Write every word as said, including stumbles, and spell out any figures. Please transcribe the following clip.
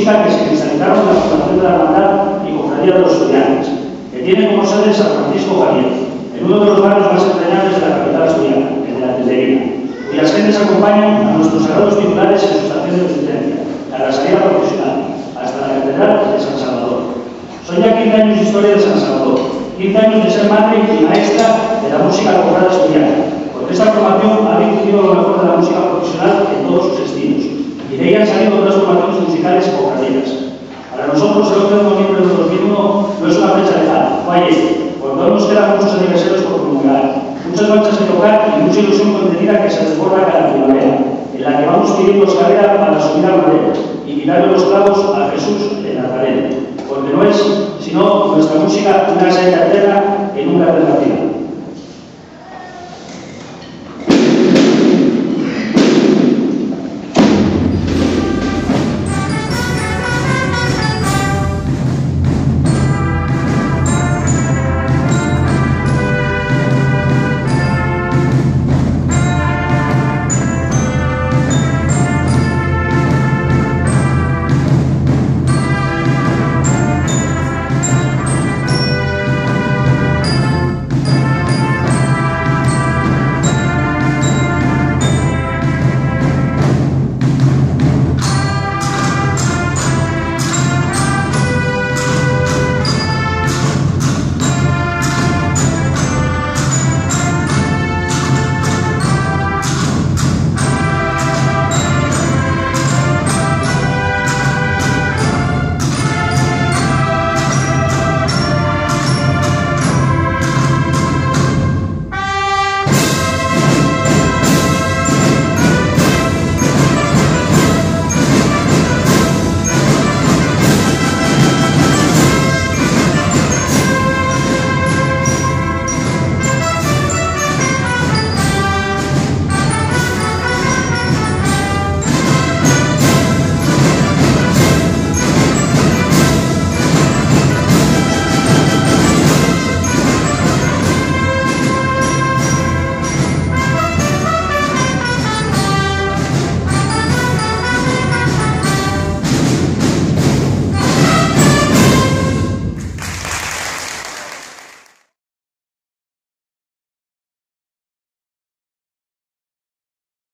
música que se cristalizaron en la fundación de la Hermandad y Cofradía de los Estudiantes, que tiene como sede San Francisco Javier, en uno de los barrios más entrañables de la capital asturiana, el de la Tendería, cuyas gentes acompañan a nuestros sagrados titulares en su estación de resistencia, a la salida profesional, hasta la Catedral de San Salvador. Son ya quince años de historia de San Salvador, quince años de ser madre y maestra de la música cofrade asturiana, porque esta formación ha difundido lo mejor de la música profesional en todos sus estilos, y de ella han salido otras formaciones musicales cofradías. Para nosotros, el once de noviembre de dos mil uno no es una fecha lejana, fue ayer, cuando aún nos quedan muchos aniversarios por conmemorar, muchas marchas que tocar y mucha ilusión contenida que se desborda cada primavera, en la que vamos pidiendo escalera para subir al madero y quitarle los clavos a Jesús de Nazareno, porque no es sino nuestra música una senda eterna que nunca termina.